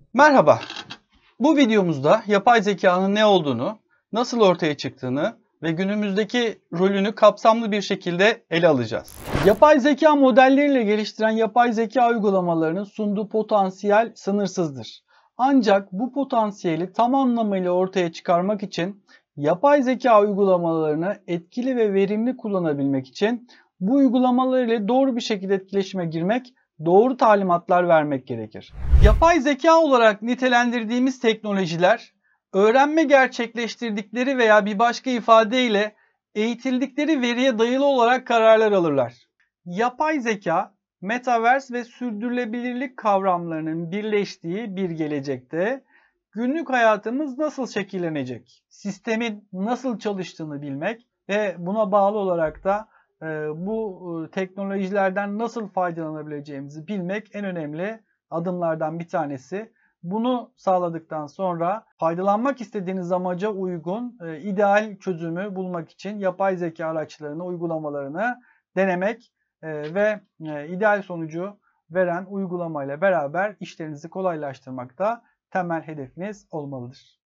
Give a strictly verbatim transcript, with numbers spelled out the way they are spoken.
Merhaba. Bu videomuzda yapay zekanın ne olduğunu, nasıl ortaya çıktığını ve günümüzdeki rolünü kapsamlı bir şekilde ele alacağız. Yapay zeka modelleriyle geliştiren yapay zeka uygulamalarının sunduğu potansiyel sınırsızdır. Ancak bu potansiyeli tam anlamıyla ortaya çıkarmak için yapay zeka uygulamalarını etkili ve verimli kullanabilmek için bu uygulamalar ile doğru bir şekilde etkileşime girmek, doğru talimatlar vermek gerekir. Yapay zeka olarak nitelendirdiğimiz teknolojiler, öğrenme gerçekleştirdikleri veya bir başka ifadeyle eğitildikleri veriye dayalı olarak kararlar alırlar. Yapay zeka, metaverse ve sürdürülebilirlik kavramlarının birleştiği bir gelecekte günlük hayatımız nasıl şekillenecek, sistemin nasıl çalıştığını bilmek ve buna bağlı olarak da bu teknolojilerden nasıl faydalanabileceğimizi bilmek en önemli adımlardan bir tanesi. Bunu sağladıktan sonra faydalanmak istediğiniz amaca uygun ideal çözümü bulmak için yapay zeka araçlarını, uygulamalarını denemek ve ideal sonucu veren uygulamayla beraber işlerinizi kolaylaştırmak da temel hedefiniz olmalıdır.